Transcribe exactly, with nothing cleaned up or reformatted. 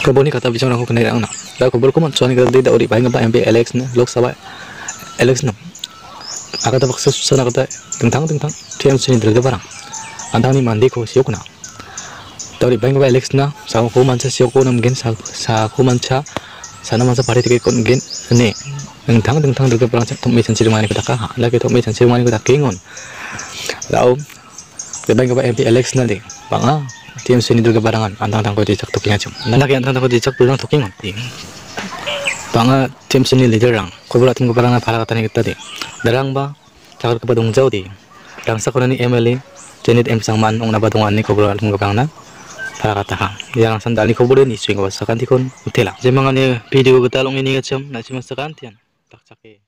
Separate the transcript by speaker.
Speaker 1: Kaboni kata bicara aku kena yang nak. Dah kubur kuman soalnya kita tidak uri bayi ngapa M P Alex na Lok Sabah Alex na. Aku tak paksa susah nak kata tentang tentang tiap sini terlalu barang. Antang ni mandi ko siok na. Tapi bayi ngapa Alex na sa aku manca siok ko nam gen sa sa aku manca sana masa pari tiket kon gen ne. Tentang tentang terlalu barang cak tumai sensi rumah ni kita kah. Lagi tumai sensi rumah ni kita kengon. Lalu bayi ngapa M P Alex na deh. Bang tiap sini terlalu barangan. Antang antang ko dicak tuking aja. Nanti antang antang ko dicak tulang tuking on. Banga tim sini leader rang, kau berat tunggu barang apa kata ni kita deh. Darang ba, cakap kepada dong jauh deh. Rang sekolah ni M L A, jenit M Sangman, ong naba dongan ni kau berat tunggu barang na, para kata ha. Yang sandal ni kau boleh ni swing kau sekan tikon utela. Jemangan ni video kita long ini kacam, nasi masakan tian, tak cakap.